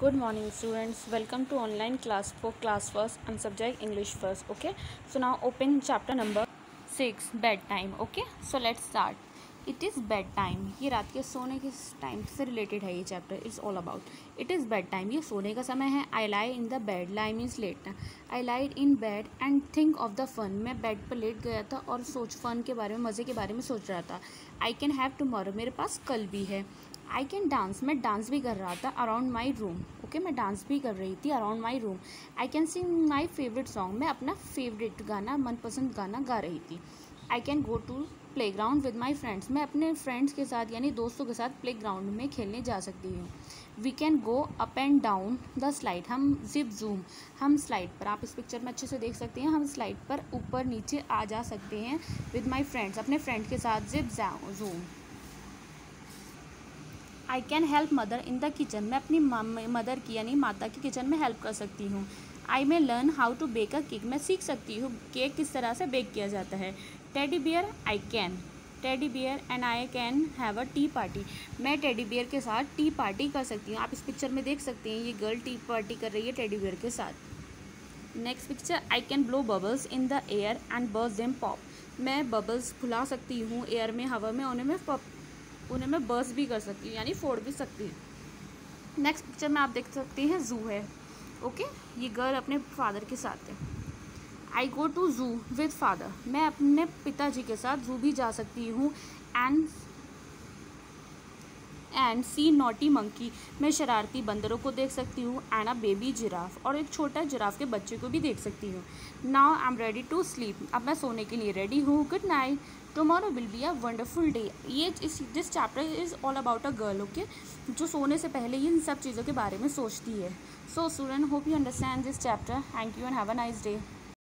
Good morning students, welcome to online class for class first and subject English first. Okay, so now open chapter number 6 bedtime. Okay, so let's start. It is bedtime. ये रात के सोने के time से related है ये chapter. It's all about it is bed time. ये सोने का समय है. I lie in the bed. Lie means लेटना. I lied in bed and think of the fun. मैं बेड पर लेट गया था और फन के बारे में, मज़े के बारे में सोच रहा था. I can have tomorrow. मेरे पास कल भी है. I can dance. मैं डांस भी कर रहा था अराउंड माई रूम. ओके, मैं डांस भी कर रही थी around my room. I can sing my favourite song. मैं अपना फेवरेट गाना, मनपसंद गाना गा रही थी. I can go to playground with my friends. मैं अपने फ्रेंड्स के साथ यानी दोस्तों के साथ प्ले ग्राउंड में खेलने जा सकती हूँ. We can go up and down the slide. हम जिप जूम, हम स्लाइड पर, आप इस पिक्चर में अच्छे से देख सकते हैं, हम स्लाइड पर ऊपर नीचे आ जा सकते हैं विद माई फ्रेंड्स, अपने फ्रेंड के साथ zip zoom. I can help mother in the kitchen. मैं अपनी मदर की यानी माता की किचन में हेल्प कर सकती हूँ. I may learn how to bake a cake. मैं सीख सकती हूँ केक किस तरह से बेक किया जाता है. Teddy bear. I can teddy bear and I can have a tea party. मैं टेडी बियर के साथ टी पार्टी कर सकती हूँ. आप इस पिक्चर में देख सकते हैं, ये गर्ल टी पार्टी कर रही है टेडी बियर के साथ. Next picture. I can blow bubbles in the air and burst them pop. मैं बबल्स फुला सकती हूँ एयर में, हवा में, उन्हें मैं बर्स्ट भी कर सकती हूँ यानी फोड़ भी सकती हूँ. नेक्स्ट पिक्चर में आप देख सकते हैं जू है. ओके, ये गर्ल अपने फादर के साथ है. I go to zoo with father. मैं अपने पिताजी के साथ जू भी जा सकती हूँ. And see naughty monkey. मैं शरारती बंदरों को देख सकती हूँ. And a baby giraffe. और एक छोटा जिराफ के बच्चे को भी देख सकती हूँ. Now I am ready to sleep. अब मैं सोने के लिए रेडी हूँ. Good night. Tomorrow will be a wonderful day. This chapter is all about a girl. Okay, जो सोने से पहले इन सब चीज़ों के बारे में सोचती है. So student, hope you understand this chapter. Thank you and have a nice day.